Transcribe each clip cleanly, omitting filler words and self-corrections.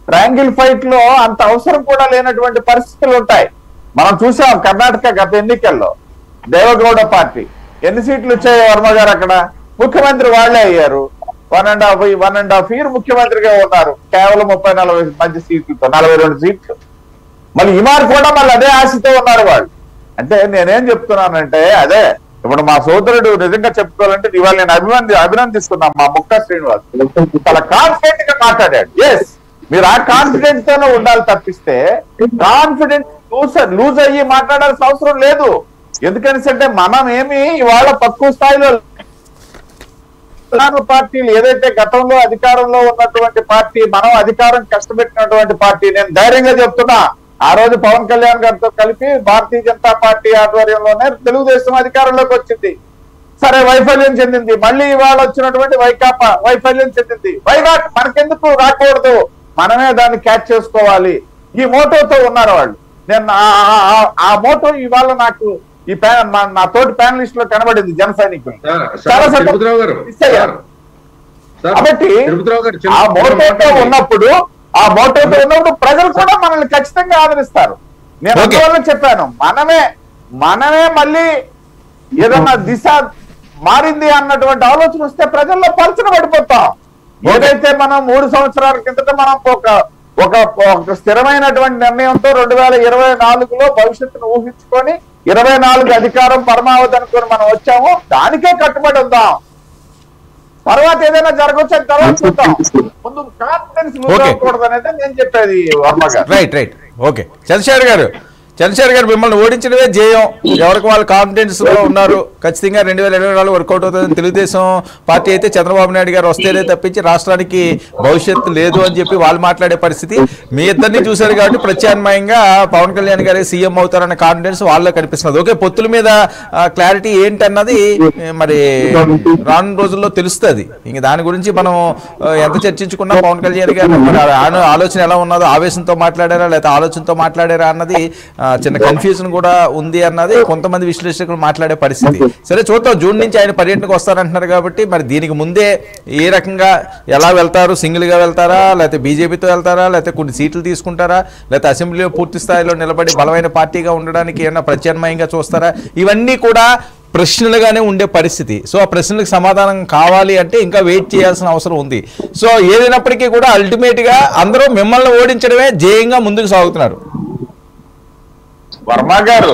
Triangle fight లో అంత అవసరం కూడా లేనటువంటి పరిస్థితులు ఉంటాయి. మనం చూసాం కర్ణాటక గత ఎన్నికల్లో దేవగౌడ పార్టీ ఎన్ని సీట్లు వచ్చాయి వర్మ గారు, అక్కడ ముఖ్యమంత్రి వాళ్లే అయ్యారు. 1.5 year ముఖ్యమంత్రిగా ఉన్నారు కేవలం 30-40 మధ్య సీట్లతో, 42 సీట్లు. మళ్ళీ ఈమారు కూడా మళ్ళీ అదే ఆశతో ఉన్నారు వాళ్ళు. అంటే నేనేం చెప్తున్నానంటే అదే ఇప్పుడు మా సోదరుడు నిజంగా చెప్పుకోవాలంటే ఇవాళ నేను అభినందిస్తున్నాను మా ముక్కా శ్రీనివాస్, చాలా కాన్ఫిడెంట్ గా మాట్లాడాడు. ఎస్, మీరు ఆ కాన్ఫిడెన్స్ తోనే ఉండాలి తప్పిస్తే కాన్ఫిడెన్స్ లూజ్ అయ్యి మాట్లాడాల్సిన అవసరం లేదు. ఎందుకనిసంటే మనం ఏమి ఇవాళ తక్కువ స్థాయిలో పార్టీలు ఏదైతే గతంలో అధికారంలో ఉన్నటువంటి పార్టీ, మనం అధికారం కష్టపెట్టినటువంటి పార్టీ, నేను ధైర్యంగా చెప్తున్నా ఆ రోజు పవన్ కళ్యాణ్ గారితో కలిపి భారతీయ జనతా పార్టీ ఆధ్వర్యంలోనే తెలుగుదేశం అధికారంలోకి వచ్చింది. సరే వైఫల్యం చెందింది, మళ్ళీ ఇవాళ వచ్చినటువంటి వైకాపా వైఫల్యం చెందింది. వైనాట్ మనకెందుకు రాకూడదు, మనమే దాన్ని క్యాచ్ చేసుకోవాలి, ఈ మోటోతో ఉన్నారు వాళ్ళు. నేను ఆ మోటో ఇవాళ నాకు ఈ నా తోటి ప్యానలిస్ట్ లో కనబడింది జన సైనికులు కాబట్టి ఆ మోటోతో ఉన్నప్పుడు ప్రజలు కూడా మనల్ని ఖచ్చితంగా ఆదరిస్తారు. నేను అందువల్ల చెప్పాను, మనమే మళ్ళీ ఏదన్నా దిశ మారింది అన్నటువంటి ఆలోచన వస్తే ప్రజల్లో పలచన పడిపోతాం. ఏదైతే మనం 3 సంవత్సరాల కిందట మనం ఒక స్థిరమైనటువంటి నిర్ణయంతో 2024లో భవిష్యత్తును ఊహించుకొని 24 అధికారం పరమావధి అనుకుని మనం వచ్చాము, దానికే కట్టుబడి ఉందాం. తర్వాత ఏదైనా జరగవచ్చు, తర్వాత చూద్దాం. ముందు కాన్ఫిడెన్స్ లూజ్ అవ్వకూడదు అనేది నేను చెప్పేది వర్మ గారు. రైట్. ఓకే, చంద్రశేఖర్ గారు మిమ్మల్ని ఓడించడమే జయం. ఎవరికి వాళ్ళు కాన్ఫిడెన్స్ లో ఉన్నారు, ఖచ్చితంగా 2024 వర్కౌట్ అవుతుందని. తెలుగుదేశం పార్టీ అయితే చంద్రబాబు నాయుడు గారు వస్తేనే తప్పించి రాష్ట్రానికి భవిష్యత్తు లేదు అని చెప్పి వాళ్ళు మాట్లాడే పరిస్థితి. మీ ఇద్దరిని చూశారు కాబట్టి ప్రత్యామ్నాయంగా పవన్ కళ్యాణ్ గారే సీఎం అవుతారన్న కాన్ఫిడెన్స్ వాళ్ళలో కనిపిస్తున్నది. ఓకే, పొత్తుల మీద క్లారిటీ ఏంటన్నది మరి రాను రోజుల్లో తెలుస్తుంది. ఇంక దాని గురించి మనం ఎంత చర్చించుకున్నా పవన్ కళ్యాణ్ గారు ఆలోచన ఎలా ఉన్నదో, ఆవేశంతో మాట్లాడారా లేకపోతే ఆలోచనతో మాట్లాడారా అన్నది చిన్న కన్ఫ్యూజన్ కూడా ఉంది అన్నది కొంతమంది విశ్లేషకులు మాట్లాడే పరిస్థితి. సరే చూద్దాం, జూన్ నుంచి ఆయన పర్యటనకు వస్తారంటున్నారు కాబట్టి మరి దీనికి ముందే ఏ రకంగా ఎలా వెళ్తారు, సింగిల్ గా వెళ్తారా లేకపోతే బీజేపీతో వెళ్తారా లేకపోతే కొన్ని సీట్లు తీసుకుంటారా లేకపోతే అసెంబ్లీలో పూర్తి స్థాయిలో నిలబడి బలమైన పార్టీగా ఉండడానికి ఏమైనా ప్రత్యామ్నాయంగా చూస్తారా, ఇవన్నీ కూడా ప్రశ్నలుగానే ఉండే పరిస్థితి. సో ఆ ప్రశ్నలకు సమాధానం కావాలి అంటే ఇంకా వెయిట్ చేయాల్సిన అవసరం ఉంది. సో ఏదైనప్పటికీ కూడా అల్టిమేట్ గా అందరూ మిమ్మల్ని ఓడించడమే ధ్యేయంగా ముందుకు సాగుతున్నారు. వర్మ గారు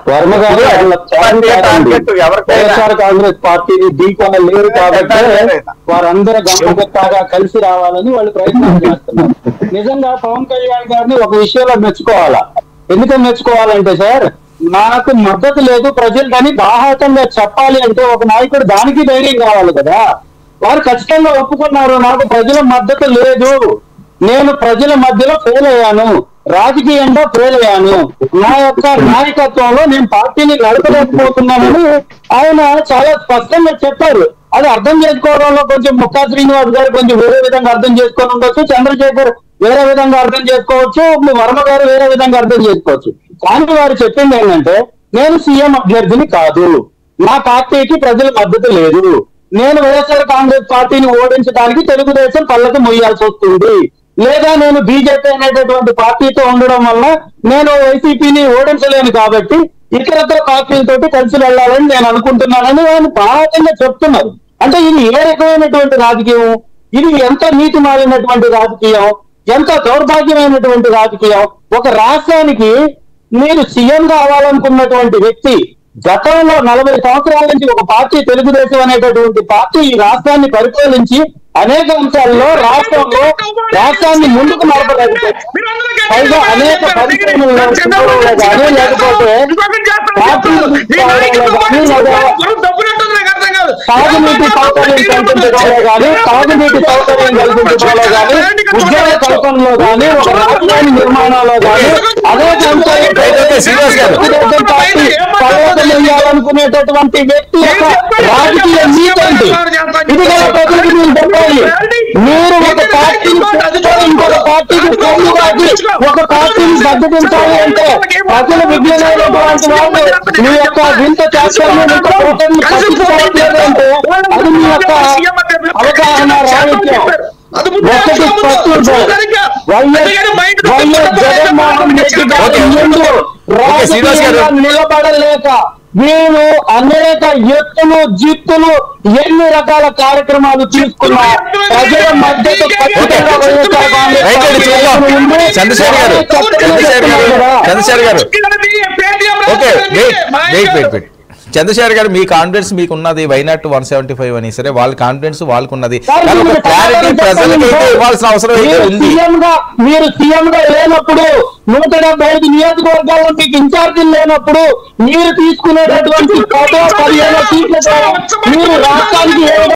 వైఎస్ఆర్ కాంగ్రెస్ పార్టీని ఢీకొన లేరు కాబట్టి వారందరూ గంపగొత్తగా కలిసి రావాలని వాళ్ళు ప్రయత్నం చేస్తున్నారు. నిజంగా పవన్ కళ్యాణ్ గారిని ఒక విషయంలో మెచ్చుకోవాలా. ఎందుకని మెచ్చుకోవాలంటే సార్, నాకు మద్దతు లేదు ప్రజలు కానీ బాహాటంగా చెప్పాలి అంటే ఒక నాయకుడు దానికి ధైర్యం కావాలి కదా. వారు ఖచ్చితంగా ఒప్పుకున్నారు, నాకు ప్రజల మద్దతు లేదు, నేను ప్రజల మధ్యలో ఫెయిల్ అయ్యాను, రాజకీయంగా ఫెయిల్ అయ్యాను, నా యొక్క నాయకత్వంలో నేను పార్టీని నడపలేకపోతున్నానని ఆయన చాలా స్పష్టంగా చెప్పారు. అది అర్థం చేసుకోవడంలో కొంచెం ముక్కా శ్రీనివాస్ గారు కొంచెం వేరే విధంగా అర్థం చేసుకొని ఉండొచ్చు, చంద్రశేఖర్ వేరే విధంగా అర్థం చేసుకోవచ్చు, వర్మ గారు వేరే విధంగా అర్థం చేసుకోవచ్చు. కానీ వారు చెప్పింది ఏంటంటే, నేను సీఎం అభ్యర్థిని కాదు, నా పార్టీకి ప్రజల మద్దతు లేదు, నేను వైఎస్ఆర్ కాంగ్రెస్ పార్టీని ఓడించడానికి తెలుగుదేశం కళ్ళకు మొయ్యాల్సి వస్తుంది, లేదా నేను బీజేపీ అనేటటువంటి పార్టీతో ఉండడం వల్ల నేను వైసీపీని ఓడించలేను కాబట్టి ఇతరత్ర పార్టీలతోటి కలిసి వెళ్ళాలని నేను అనుకుంటున్నానని ఆయన బాగా చెప్తున్నారు. అంటే ఇది ఏ రకమైనటువంటి రాజకీయం, ఇది ఎంత నీతి మారినటువంటి రాజకీయం, ఎంత దౌర్భాగ్యమైనటువంటి రాజకీయం. ఒక రాష్ట్రానికి మీరు సీఎం కావాలనుకున్నటువంటి వ్యక్తి గతంలో 40 సంవత్సరాల నుంచి ఒక పార్టీ తెలుగుదేశం అనేటటువంటి పార్టీ ఈ రాష్ట్రాన్ని పరిపాలించి అనేక అంశాల్లో రాష్ట్రాన్ని ముందుకు నడపలేదు. పైగా అనేక పరిశ్రమల్లో కానీ లేకపోతే తాగునీటి సౌకర్యం కల్పించడంలో కానీ ఉద్యోగ కల్పనలో కానీ ఒక రాజధాని నిర్మాణంలో కానీ అనేక అంశాలు పార్టీ పర్యటనేయాలనుకునేటటువంటి వ్యక్తి యొక్క రాజకీయ నీతి ఇది కూడా ప్రజలకు మీరు చెప్పాలి. మీరు ఒక పార్టీని ఇంకొక పార్టీకి ఒక పార్టీని సర్దుకుంటాలి అంటే ప్రజల విజ్ఞానమైనటువంటి వాళ్ళు మీ యొక్క వింత చేస్తాను అంటే అది మీ యొక్క అవగాహన రాహిత్యం. ఒకటి స్పష్టం, వైఎస్ జగన్మోహన్ రెడ్డి గారు రాజకీయంగా నిలబడలేక వీళ్ళు అనేక ఎత్తులు జిత్తులు ఎన్ని రకాల కార్యక్రమాలు తీసుకున్నా ప్రజల మద్దతు ఖచ్చితంగా వైఎస్ఆర్ చంద్రశేఖర్ గారు చంద్రశేఖర్ గారు మీ కాన్ఫిడెన్స్ మీకు ఉన్నది వైనాట్ 175 అని, సరే వాళ్ళ కాన్ఫిడెన్స్ వాళ్ళకున్నది, క్లారిటీ ప్రజలకి ఇవ్వాల్సిన అవసరం అయితే ఉంది. మీరు సీఎం గా లేనప్పుడు 175 నియోజకవర్గాల్లో మీకు ఇన్ఛార్జీలు లేనప్పుడు మీరు తీసుకునేటటువంటి 10-15 సీట్ల ద్వారా మీరు రాష్ట్రానికి